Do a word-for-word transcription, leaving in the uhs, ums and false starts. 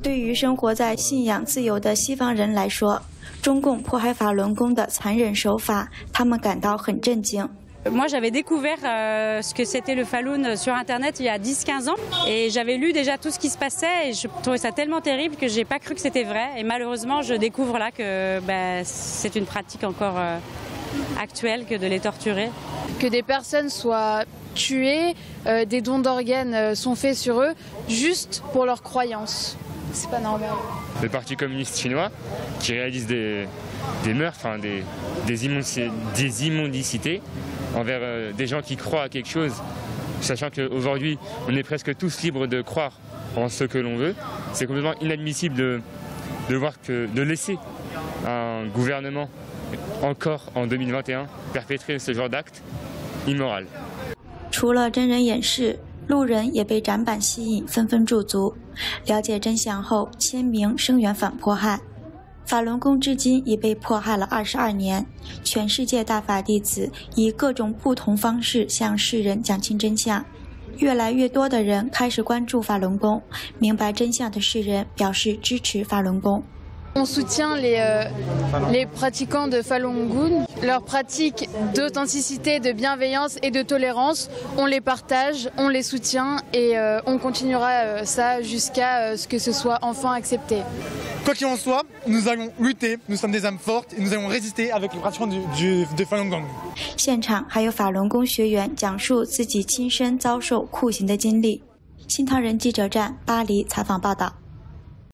对于生活在信仰自由的西方人来说，中共迫害法轮功的残忍手法，他们感到很震惊。 Moi, j'avais découvert euh, ce que c'était le Falun sur Internet il y a dix quinze ans et j'avais lu déjà tout ce qui se passait et je trouvais ça tellement terrible que j'ai pas cru que c'était vrai et malheureusement je découvre là que bah, c'est une pratique encore euh, actuelle que de les torturer. Que des personnes soient tuées, euh, des dons d'organes sont faits sur eux juste pour leurs croyances. C'est pas normal. Le Parti communiste chinois qui réalise des, des meurtres, hein, des, des, immondici des immondicités envers euh, des gens qui croient à quelque chose, sachant qu'aujourd'hui on est presque tous libres de croire en ce que l'on veut. C'est complètement inadmissible de, de voir que de laisser un gouvernement encore en deux mille vingt et un perpétrer ce genre d'acte immoral. 除了真人演示，路人也被展板吸引，纷纷驻足，了解真相后签名声援反迫害。法轮功至今已被迫害了二十二年，全世界大法弟子以各种不同方式向世人讲清真相。越来越多的人开始关注法轮功，明白真相的世人表示支持法轮功。 On soutient les, euh, les pratiquants de Falun Gong, leurs pratiques d'authenticité, de bienveillance et de tolérance. On les partage, on les soutient et euh, on continuera euh, ça jusqu'à euh, ce que ce soit enfin accepté. Quoi qu'il en soit, nous allons lutter, nous sommes des âmes fortes et nous allons résister avec les pratiquants du, du, de Falun Gong. 现场还有法轮功学员讲述自己亲身遭受酷刑的经历。新唐人记者站巴黎采访报道。